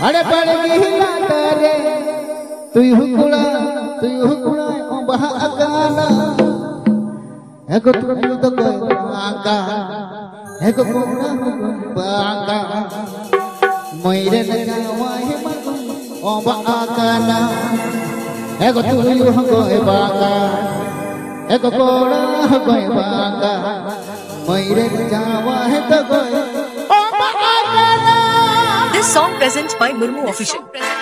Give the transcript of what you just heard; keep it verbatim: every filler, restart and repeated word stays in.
अरे पड़ गिला करे तुई हुकुड़ा तुई हुकुड़ा ओ बहा अकाना एको तू तो कोई आका एको कोना बाका मोइरे लगावा हे मगु ओ बहा अकाना एको तू हो कोई बाका एको कोना हो कोई बाका मोइरे लगावा हे तो कोई ओ बहा अकाना। This song presents by Murmu Official.